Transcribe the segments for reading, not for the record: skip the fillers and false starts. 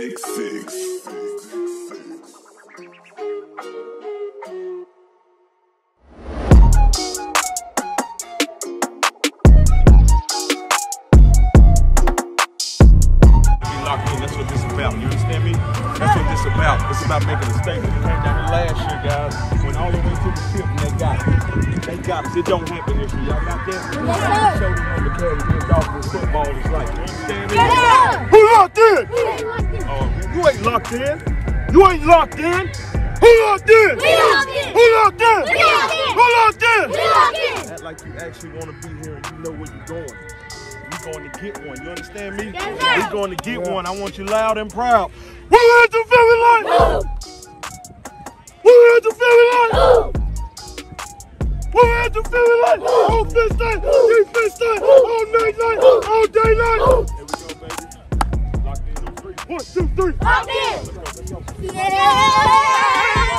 Big Six. That's what this is about. You understand me? That's what this is about. It's about making a statement. We came down here last year, guys. Went all the way to the tip and they got it. They got us. It don't happen this year. Y'all got that? Yes, sir. Show them on the carry Dolphins football is like. You understand me? Yes, sir. Who locked in? You ain't locked in. You ain't locked in. Who locked in? We locked in. Who locked in? We locked in. Who locked in? We locked in. Act like you actually want to be here and you know where you're going. We're going to get one. You understand me? Yes, sir. We're going to get one. I want you loud and proud. We're at the Philly line. We're at the Philly line. We're at the Philly line. On fifth day, defense day, all night night, all day night. Here we go, baby. Locked in on 3. 1, 2, 3. Locked in. Let's go. Yeah.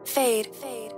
Fade.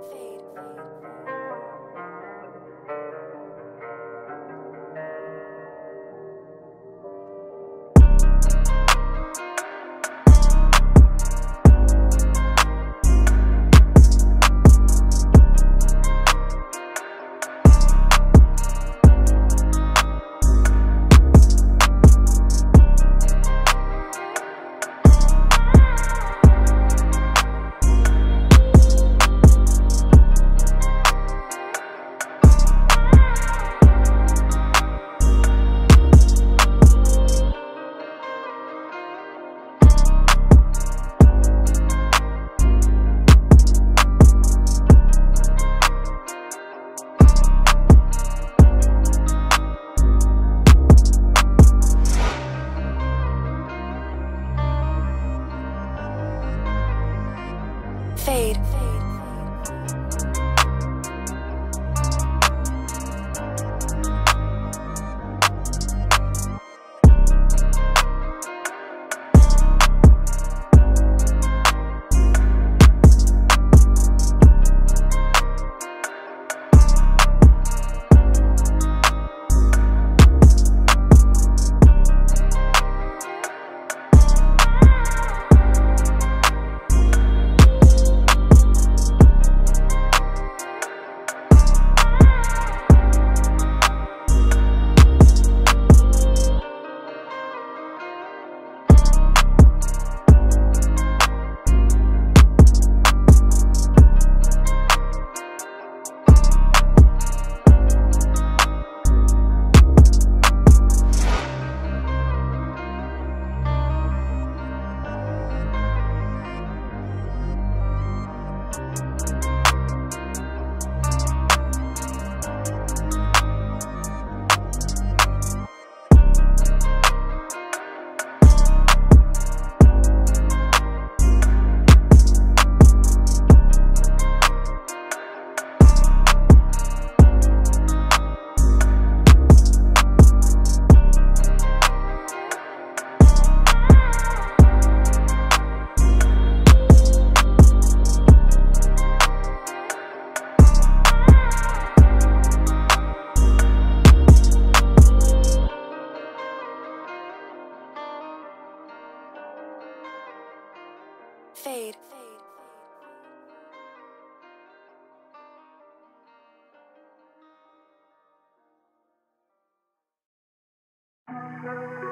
Fade. Fade. Fade.